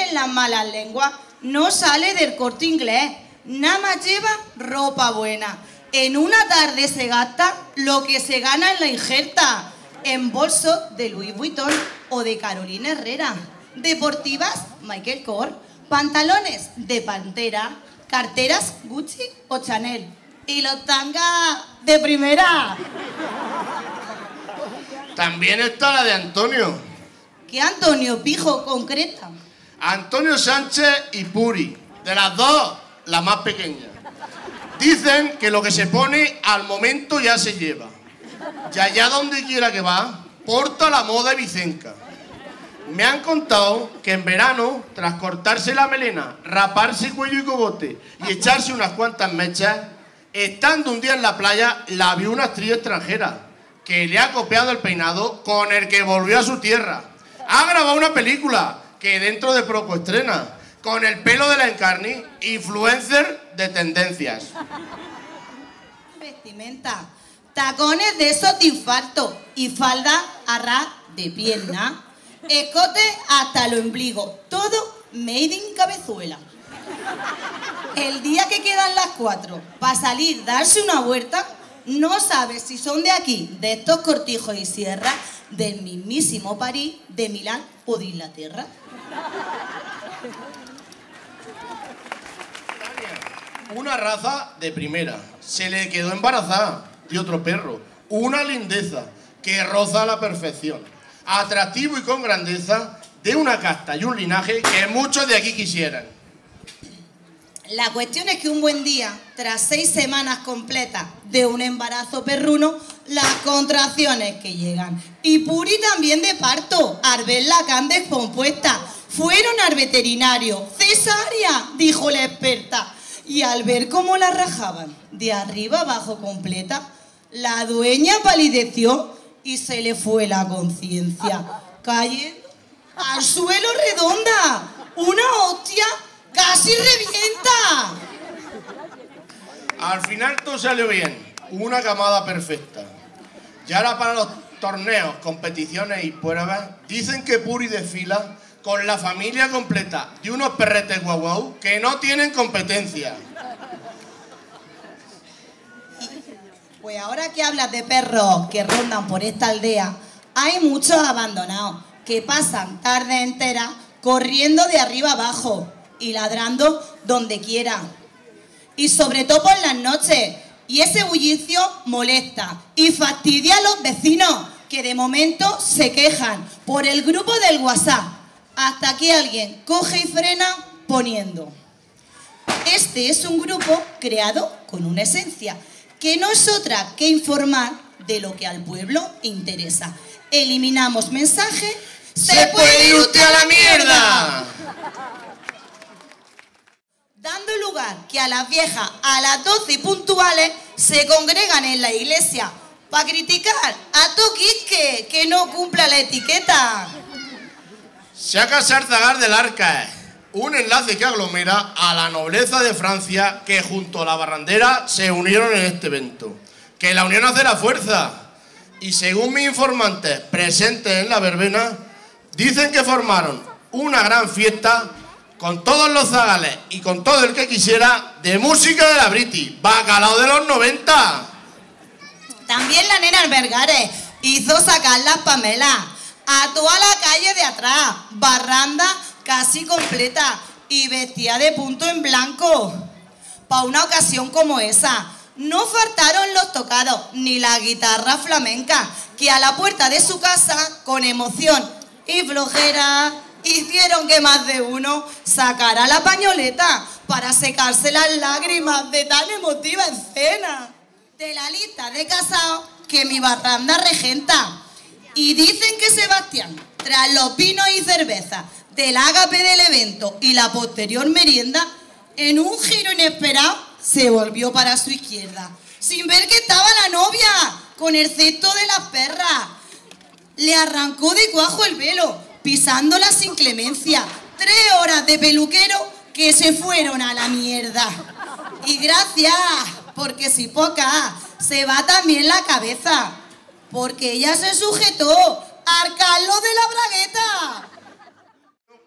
dicen las malas lenguas, no sale del Corte Inglés. Nada más lleva ropa buena. En una tarde se gasta lo que se gana en la injerta. En bolsos de Louis Vuitton o de Carolina Herrera. Deportivas, Michael Kors. Pantalones de Pantera. Carteras Gucci o Chanel. Y los tangas de primera. También está la de Antonio. ¿Qué Antonio, pijo, concreta? Antonio Sánchez y Puri. De las dos, la más pequeña. Dicen que lo que se pone al momento ya se lleva. Y allá donde quiera que va, porta la moda vicenca. Me han contado que en verano, tras cortarse la melena, raparse cuello y cogote y echarse unas cuantas mechas, estando un día en la playa, la vio una actriz extranjera que le ha copiado el peinado con el que volvió a su tierra. Ha grabado una película que dentro de poco estrena, con el pelo de la Encarni, influencer de tendencias. Vestimenta, tacones de esos de infarto y falda a ras de pierna, escote hasta los ombligos, todo made in Cabezuela. El día que quedan las 4 para salir, darse una vuelta, no sabes si son de aquí, de estos cortijos y sierras, del mismísimo París, de Milán o de Inglaterra. Una raza de primera. Se le quedó embarazada de otro perro. Una lindeza que roza a la perfección. Atractivo y con grandeza de una casta y un linaje que muchos de aquí quisieran. La cuestión es que un buen día, tras 6 semanas completas de un embarazo perruno, las contracciones que llegan. Y Puri también de parto, al ver la can descompuesta. Fueron al veterinario. ¡Cesárea!, dijo la experta. Y al ver cómo la rajaban de arriba abajo completa, la dueña palideció y se le fue la conciencia. Cayendo al suelo redonda. ¡Una hostia! ¡Casi revienta! Al final todo salió bien. Una camada perfecta. Y ahora para los torneos, competiciones y pruebas, dicen que Puri desfila con la familia completa de unos perretes guau guau que no tienen competencia. Pues ahora que hablas de perros que rondan por esta aldea, hay muchos abandonados que pasan tarde entera corriendo de arriba abajo y ladrando donde quiera. Y sobre todo por las noches. Y ese bullicio molesta y fastidia a los vecinos que de momento se quejan por el grupo del WhatsApp. Hasta que alguien coge y frena poniendo: este es un grupo creado con una esencia, que no es otra que informar de lo que al pueblo interesa. Eliminamos mensaje. ¡Se puede ir usted a la mierda! Dando lugar que a las viejas a las 12 puntuales se congregan en la iglesia para criticar a Toquisque que no cumpla la etiqueta. Se ha casado Zagar del Arca, un enlace que aglomera a la nobleza de Francia que junto a la barrandera se unieron en este evento. Que la unión hace la fuerza. Y según mis informantes presentes en la verbena, dicen que formaron una gran fiesta con todos los zagales y con todo el que quisiera de música de la Briti, bacalao de los 90. También la nena Albergares hizo sacar las pamelas a toda la calle de atrás, barranda casi completa y vestida de punto en blanco. Para una ocasión como esa, no faltaron los tocados ni la guitarra flamenca, que a la puerta de su casa, con emoción y flojera, hicieron que más de uno sacara la pañoleta para secarse las lágrimas de tan emotiva escena. De la lista de casados que mi barranda regenta. Y dicen que Sebastián, tras los vinos y cervezas del ágape del evento y la posterior merienda, en un giro inesperado se volvió para su izquierda, sin ver que estaba la novia con el cesto de las perras. Le arrancó de cuajo el velo, pisándola sin clemencia. 3 horas de peluquero que se fueron a la mierda. Y gracias, porque si poca, se va también la cabeza, porque ella se sujetó al Carlos de la Bragueta.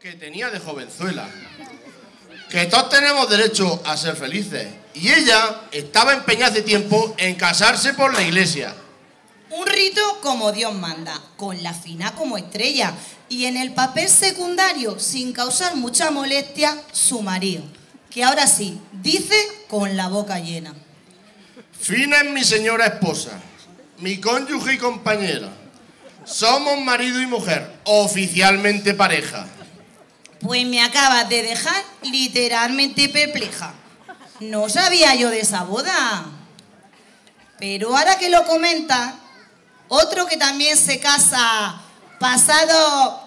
que tenía de jovenzuela. Que todos tenemos derecho a ser felices. Y ella estaba empeñada hace tiempo en casarse por la iglesia. Un rito como Dios manda, con la fina como estrella y en el papel secundario, sin causar mucha molestia, su marido, que ahora sí, dice con la boca llena. Fina es mi señora esposa, mi cónyuge y compañera. Somos marido y mujer, oficialmente pareja. Pues me acabas de dejar literalmente perpleja. No sabía yo de esa boda. Pero ahora que lo comenta, otro que también se casa pasado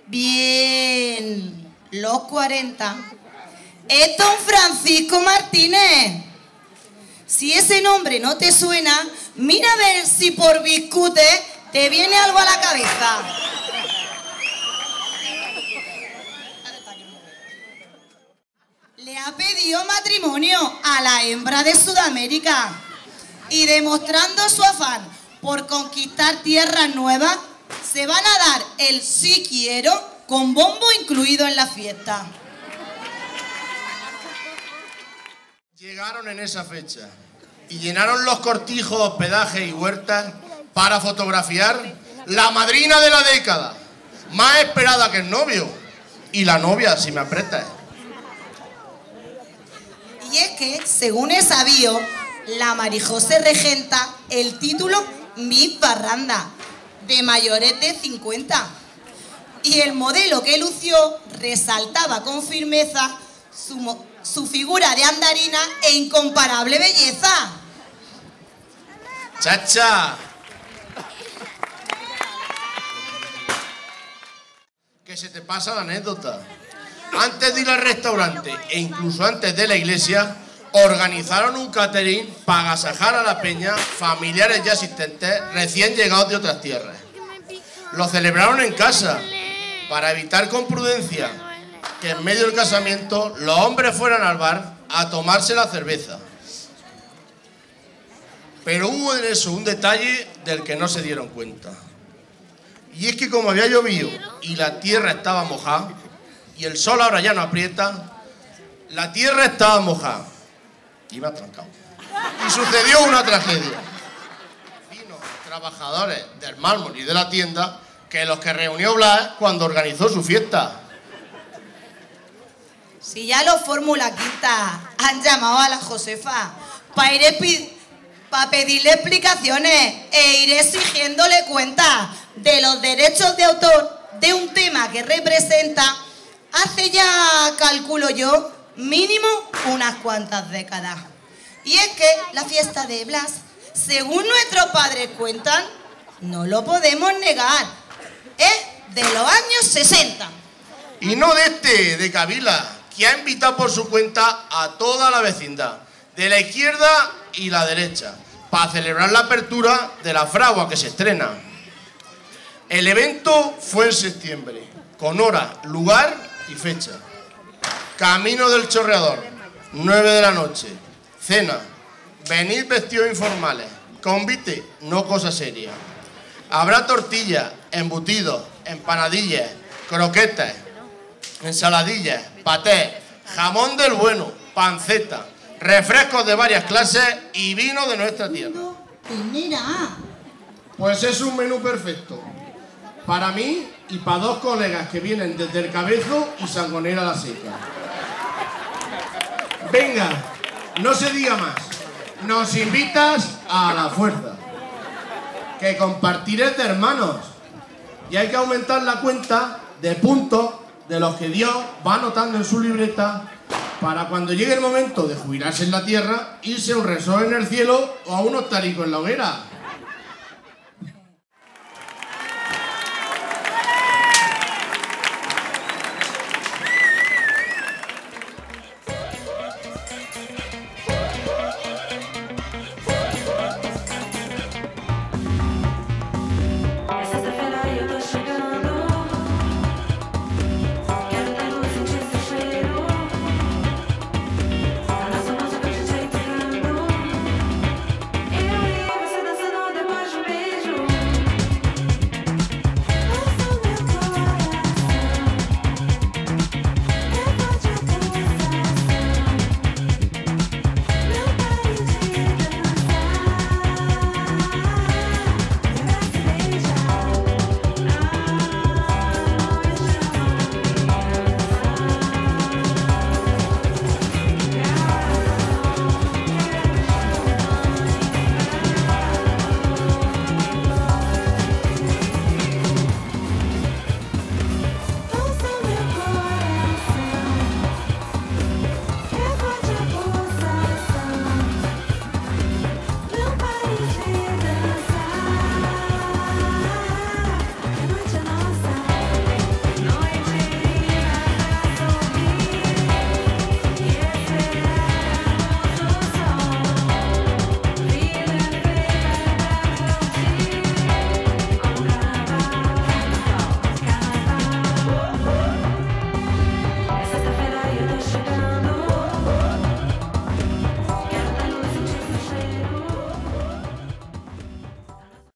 bien los 40 es don Francisco Martínez. Si ese nombre no te suena, mira a ver si por biscute te viene algo a la cabeza. Le ha pedido matrimonio a la hembra de Sudamérica y demostrando su afán por conquistar tierras nuevas, se van a dar el sí quiero con bombo incluido en la fiesta. Llegaron en esa fecha y llenaron los cortijos, hospedajes y huertas para fotografiar la madrina de la década, más esperada que el novio y la novia, si me apretas. Y es que, según he sabido, la Marijose regenta el título Miss Barranda, de mayores de 50. Y el modelo que lució resaltaba con firmeza su figura de andarina e incomparable belleza. ¡Chacha! Que se te pasa la anécdota. Antes de ir al restaurante e incluso antes de la iglesia, organizaron un catering para agasajar a la peña, familiares y asistentes recién llegados de otras tierras. Lo celebraron en casa, para evitar con prudencia que en medio del casamiento los hombres fueran al bar a tomarse la cerveza. Pero hubo en eso un detalle del que no se dieron cuenta. Y es que como había llovido y la tierra estaba mojada, y el sol ahora ya no aprieta, la tierra estaba mojada. Y me ha trancado. Y sucedió una tragedia. Vecinos, trabajadores del mármol y de la tienda, que los que reunió Blas cuando organizó su fiesta. Si ya los Fórmula Quinta han llamado a la Josefa para pedirle explicaciones e iré exigiéndole cuenta de los derechos de autor de un tema que representa hace ya, calculo yo, mínimo unas cuantas décadas. Y es que la fiesta de Blas, según nuestros padres cuentan, no lo podemos negar, es de los años 60. Y no de Kabila, que ha invitado por su cuenta a toda la vecindad, de la izquierda y la derecha, para celebrar la apertura de la fragua que se estrena. El evento fue en septiembre, con hora, lugar y fecha. Camino del Chorreador, 9 de la noche. Cena, venid vestidos informales. Convite, no cosa seria. Habrá tortillas, embutidos, empanadillas, croquetas, ensaladillas, patés, jamón del bueno, panceta, refrescos de varias clases y vino de nuestra tierra. Pues es un menú perfecto. Para mí y para dos colegas que vienen desde El Cabezo y Sangonera la Seca. Venga, no se diga más. Nos invitas a la fuerza. Que compartir es de hermanos. Y hay que aumentar la cuenta de puntos de los que Dios va anotando en su libreta para cuando llegue el momento de jubilarse en la tierra, irse a un resort en el cielo o a un hostarico en la hoguera.